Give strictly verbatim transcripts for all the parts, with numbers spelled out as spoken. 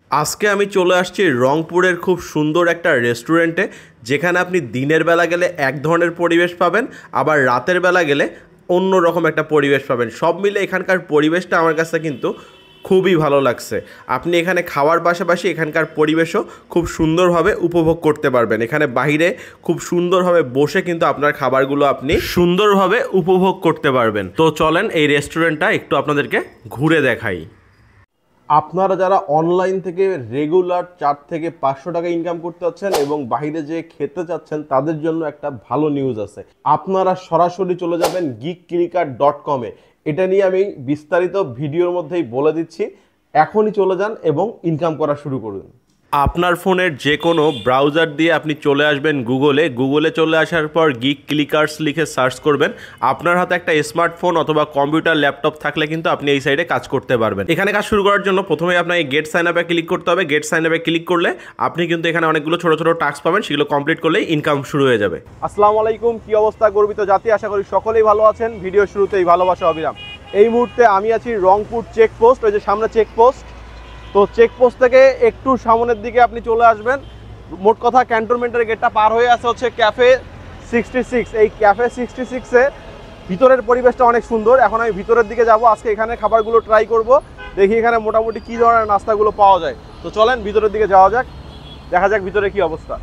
আজকে আমি চলে আসছি রংপুরের খুব সুন্দর একটা রেস্টুরেন্টে, যেখানে আপনি দিনের বেলা গেলে এক ধরনের পরিবেশ পাবেন, আবার রাতের বেলা গেলে অন্য রকম একটা পরিবেশ পাবেন। সব মিলে এখানকার পরিবেশটা আমার কাছে কিন্তু খুবই ভালো লাগছে। আপনি এখানে খাওয়ার পাশাপাশি এখানকার পরিবেশও খুব সুন্দরভাবে উপভোগ করতে পারবেন। এখানে বাইরে খুব সুন্দরভাবে বসে কিন্তু আপনার খাবারগুলো আপনি সুন্দরভাবে উপভোগ করতে পারবেন। তো চলেন এই রেস্টুরেন্টটা একটু আপনাদেরকে ঘুরে দেখাই। আপনারা যারা অনলাইন থেকে রেগুলার চার থেকে পাঁচশো টাকা ইনকাম করতে চাচ্ছেন এবং বাইরে যেয়ে খেতে চাচ্ছেন, তাদের জন্য একটা ভালো নিউজ আছে। আপনারা সরাসরি চলে যাবেন গিক ক্লিকার ডট কমে। এটা নিয়ে আমি বিস্তারিত ভিডিওর মধ্যেই বলে দিচ্ছি। এখনই চলে যান এবং ইনকাম করা শুরু করুন। আপনার ফোনের যে কোনো ব্রাউজার দিয়ে আপনি চলে আসবেন গুগলে। গুগলে চলে আসার পর গিক ক্লিকার্স লিখে সার্চ করবেন। আপনার হাতে একটা স্মার্টফোন অথবা কম্পিউটার ল্যাপটপ থাকলে কিন্তু আপনি এই সাইডে কাজ করতে পারবেন। এখানে কাজ শুরু করার জন্য প্রথমে আপনাকে গেট সাইন আপে ক্লিক করতে হবে। গেট সাইন আপে ক্লিক করলে আপনি কিন্তু এখানে অনেকগুলো ছোট ছোট টাস্ক পাবেন, সেগুলো কমপ্লিট করলেই ইনকাম শুরু হয়ে যাবে। আসসালামু আলাইকুম, কি অবস্থা গর্বিত জাতি? আশা করি সকলেই ভালো আছেন। ভিডিও শুরুতেই ভালোবাসা অবিরাম। এই মুহূর্তে আমি আছি রংপুর চেকপোস্ট, ওই যে সামনে চেকপোস্ট। তো চেকপোস্ট থেকে একটু সামনের দিকে আপনি চলে আসবেন। মোট কথা ক্যান্টনমেন্টের গেটটা পার হয়ে আছে হচ্ছে ক্যাফে সিক্সটি সিক্স। এই ক্যাফে সিক্সটি সিক্সে ভিতরের পরিবেশটা অনেক সুন্দর। এখন আমি ভিতরের দিকে যাব, আজকে এখানে খাবারগুলো ট্রাই করব, দেখি এখানে মোটামুটি কী ধরনের নাস্তাগুলো পাওয়া যায়। তো চলেন ভিতরের দিকে যাওয়া যাক, দেখা যাক ভিতরে কি অবস্থা।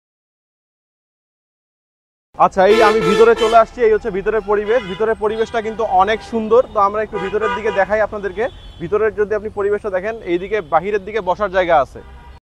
আচ্ছা, এই আমি ভিতরে চলে আসছি। এই হচ্ছে ভিতরের পরিবেশ। ভিতরের পরিবেশটা কিন্তু অনেক সুন্দর। তো আমরা একটু ভিতরের দিকে দেখাই আপনাদেরকে। ভিতরের যদি আপনি পরিবেশটা দেখেন, এইদিকে বাহিরের দিকে বসার জায়গা আছে।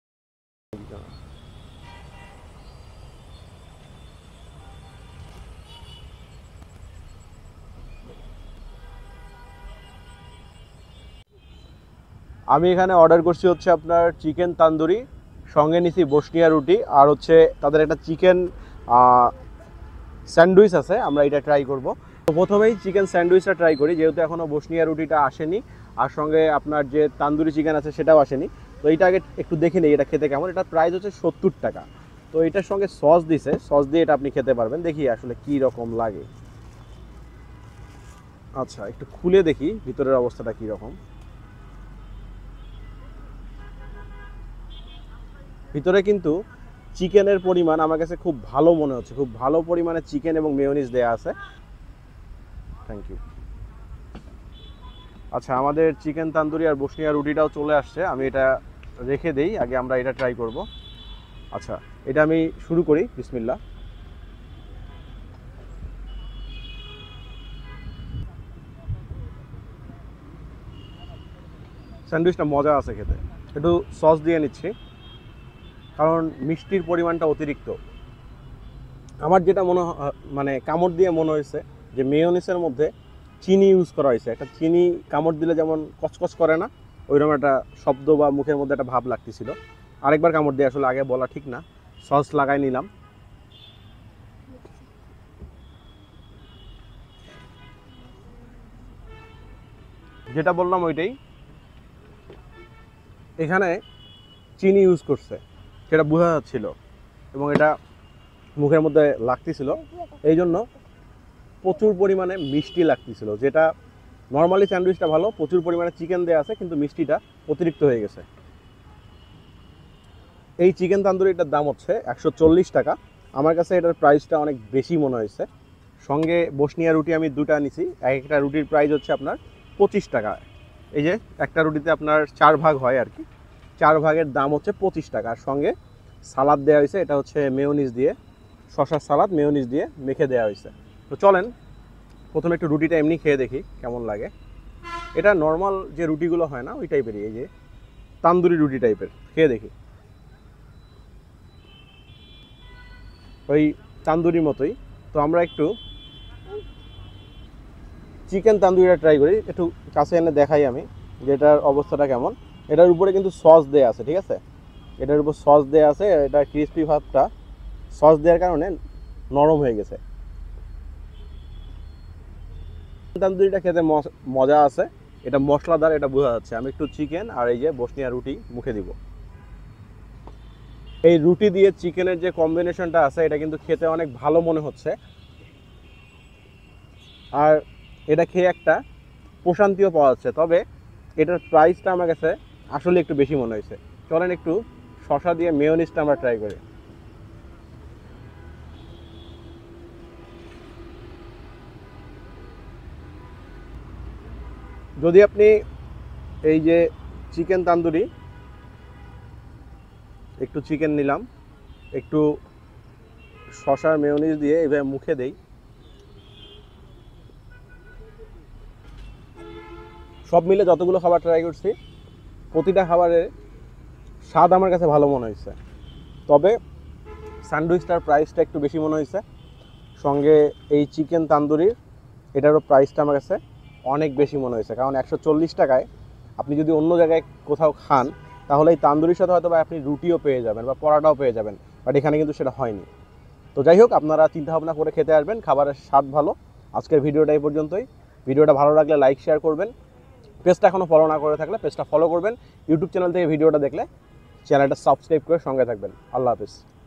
আমি এখানে অর্ডার করছি হচ্ছে আপনার চিকেন তান্দুরি, সঙ্গে নিছি বসনিয়া রুটি, আর হচ্ছে তাদের একটা চিকেন স্যান্ডউইচ আছে, আমরা এটা ট্রাই করব। তো প্রথমেই চিকেন স্যান্ডউইচটা ট্রাই করি, যেহেতু এখনও বসনিয়া রুটিটা আসেনি, আর সঙ্গে আপনার যে তান্দুরি চিকেন আছে সেটাও আসেনি। তো এইটা আগে একটু দেখে নিই এটা খেতে কেমন। এটা প্রাইস হচ্ছে সত্তর টাকা। তো এটার সঙ্গে সস দিছে, সস দিয়ে এটা আপনি খেতে পারবেন। দেখি আসলে কি রকম লাগে। আচ্ছা, একটু খুলে দেখি ভিতরের অবস্থাটা কি রকম। ভিতরে কিন্তু চিকেনের পরিমাণ আমার কাছে খুব ভালো মনে হচ্ছে, খুব ভালো পরিমাণে চিকেন এবং মেয়োনিজ দেয়া আছে। Thank you. আচ্ছা, আমাদের চিকেন তান্দুরি আর বসনিয়া রুটিটাও চলে আসছে। আমি এটা রেখে দেই, আগে আমরা এটা ট্রাই করব। আচ্ছা, এটা আমি শুরু করি। বিসমিল্লাহ। স্যান্ডউইচটা মজা আছে খেতে। একটু সস দিয়ে নিচ্ছি, কারণ মিষ্টির পরিমাণটা অতিরিক্ত। আমার যেটা মনে মানে কামড় দিয়ে মনে হয়েছে যে মেয়োনিজের মধ্যে চিনি ইউজ করা হয়েছে। একটা চিনি কামড় দিলে যেমন কচকচ করে না, ওইরকম একটা শব্দ বা মুখের মধ্যে একটা ভাব লাগতেছিল। আরেকবার কামড় দিয়ে আসলে আগে বলা ঠিক না, সস লাগাই নিলাম। যেটা বললাম ওইটাই, এখানে চিনি ইউজ করছে সেটা বোঝা যাচ্ছিল, এবং এটা মুখের মধ্যে লাগতেছিল, এই জন্য প্রচুর পরিমাণে মিষ্টি লাগতেছিল। যেটা নর্মালি স্যান্ডউইচটা ভালো, প্রচুর পরিমাণে চিকেন দেওয়া আছে, কিন্তু মিষ্টিটা অতিরিক্ত হয়ে গেছে। এই চিকেন তান্দুরিটার দাম হচ্ছে একশো চল্লিশ টাকা। আমার কাছে এটার প্রাইসটা অনেক বেশি মনে হয়েছে। সঙ্গে বসনিয়া রুটি আমি দুটা নিছি, এক একটা রুটির প্রাইস হচ্ছে আপনার পঁচিশ টাকা। এই যে একটা রুটিতে আপনার চার ভাগ হয় আর কি, চার ভাগের দাম হচ্ছে পঁচিশ টাকা। আর সঙ্গে সালাদ দেওয়া হয়েছে, এটা হচ্ছে মেয়োনিজ দিয়ে, শসার সালাদ মেয়োনিজ দিয়ে মেখে দেওয়া হয়েছে। তো চলেন প্রথমে একটু রুটিটা এমনি খেয়ে দেখি কেমন লাগে। এটা নর্মাল যে রুটিগুলো হয় না ওই টাইপেরই, এই যে তান্দুরি রুটি টাইপের, খেয়ে দেখি। ওই তান্দুরির মতোই। তো আমরা একটু চিকেন তান্দুরিটা ট্রাই করি, একটু কাছে এনে দেখাই আমি যে এটার অবস্থাটা কেমন। এটার উপরে কিন্তু সস দেয়া আছে, ঠিক আছে, এটার উপর সস দেয়া আছে। এটা ক্রিস্পি ভাবটা সস দেওয়ার কারণে নরম হয়ে গেছে। তান্দুরিটা খেতে মজা আছে, এটা মশলাদার, এটা বোঝা যাচ্ছে। আমি একটু চিকেন আর এই যে বসনিয়া রুটি মুখে দিব। এই রুটি দিয়ে চিকেনের যে কম্বিনেশনটা আছে, এটা কিন্তু খেতে অনেক ভালো মনে হচ্ছে। আর এটা খেয়ে একটা প্রশান্তিও পাওয়া যাচ্ছে। তবে এটার প্রাইসটা আমার কাছে আসলে একটু বেশি মনে হয়েছে। চলেন একটু শসা দিয়ে মেয়োনিজটা আমরা ট্রাই করি। যদি আপনি এই যে চিকেন তান্দুরি, একটু চিকেন নিলাম, একটু শসার মেয়োনিজ দিয়ে এভাবে মুখে দেই, সব মিলে যতগুলো খাবার ট্রাই করছি প্রতিটা খাবারের স্বাদ আমার কাছে ভালো মনে হয়েছে। তবে স্যান্ডউইচটার প্রাইসটা একটু বেশি মনে হয়েছে, সঙ্গে এই চিকেন তান্দুরির এটারও প্রাইসটা আমার কাছে অনেক বেশি মনে হয়েছে। কারণ একশো চল্লিশ টাকায় আপনি যদি অন্য জায়গায় কোথাও খান তাহলে এই তান্দুরির সাথে হয়তো বা আপনি রুটিও পেয়ে যাবেন বা পরাটাও পেয়ে যাবেন, বাট এখানে কিন্তু সেটা হয়নি। তো যাই হোক, আপনারা চিন্তা ভাবনা করে খেতে আসবেন, খাবারের স্বাদ ভালো। আজকের ভিডিওটা এই পর্যন্তই। ভিডিওটা ভালো লাগলে লাইক শেয়ার করবেন, পেজটা এখনও ফলো না করে থাকলে পেজটা ফলো করবেন, ইউটিউব চ্যানেল থেকে ভিডিওটা দেখলে চ্যানেলটা সাবস্ক্রাইব করে সঙ্গে থাকবেন। আল্লাহ হাফিজ।